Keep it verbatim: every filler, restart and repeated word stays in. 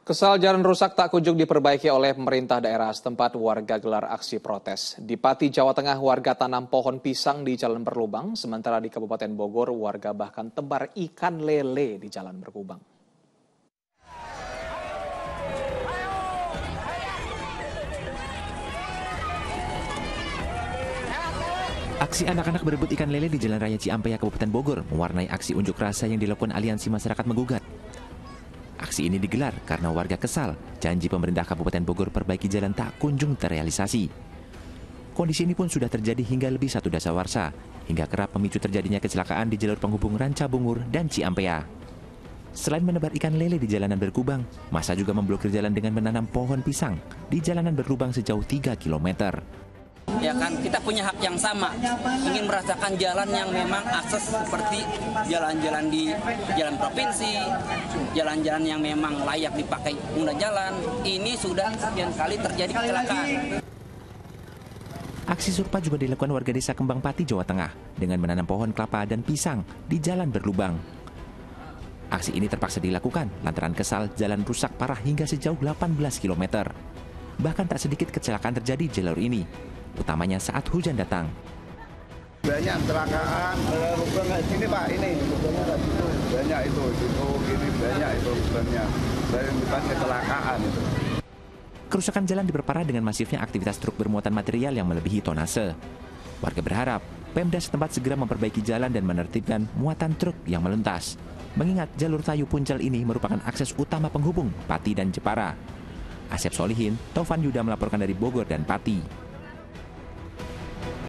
Kesal jalan rusak tak kunjung diperbaiki oleh pemerintah daerah setempat, warga gelar aksi protes. Di Pati, Jawa Tengah, warga tanam pohon pisang di jalan berlubang, sementara di Kabupaten Bogor, warga bahkan tebar ikan lele di jalan berlubang. Aksi anak-anak berebut ikan lele di Jalan Raya Ciampea, Kabupaten Bogor, mewarnai aksi unjuk rasa yang dilakukan Aliansi Masyarakat Menggugat. Aksi ini digelar karena warga kesal janji pemerintah Kabupaten Bogor perbaiki jalan tak kunjung terrealisasi. Kondisi ini pun sudah terjadi hingga lebih satu dasawarsa, hingga kerap memicu terjadinya kecelakaan di jalur penghubung Ranca Bungur dan Ciampea. Selain menebar ikan lele di jalanan berkubang, massa juga memblokir jalan dengan menanam pohon pisang di jalanan berlubang sejauh tiga kilometer. Ya kan, kita punya hak yang sama, ingin merasakan jalan yang memang akses seperti jalan-jalan di jalan provinsi, jalan-jalan yang memang layak dipakai pengguna jalan. Ini sudah sekian kali terjadi kecelakaan. Aksi serupa juga dilakukan warga desa Kembang Pati, Jawa Tengah, dengan menanam pohon kelapa dan pisang di jalan berlubang. Aksi ini terpaksa dilakukan lantaran kesal jalan rusak parah hingga sejauh delapan belas kilometer. Bahkan tak sedikit kecelakaan terjadi di jalur ini, utamanya saat hujan datang. Banyak kecelakaan, lubang kayak gini Pak, ini banyak itu, itu gini banyak itu banyak, bukan kecelakaan itu. Kerusakan jalan diperparah dengan masifnya aktivitas truk bermuatan material yang melebihi tonase. Warga berharap Pemda setempat segera memperbaiki jalan dan menertibkan muatan truk yang melintas. Mengingat jalur Tayu Puncel ini merupakan akses utama penghubung Pati dan Jepara. Asep Solihin, Taufan Yuda melaporkan dari Bogor dan Pati.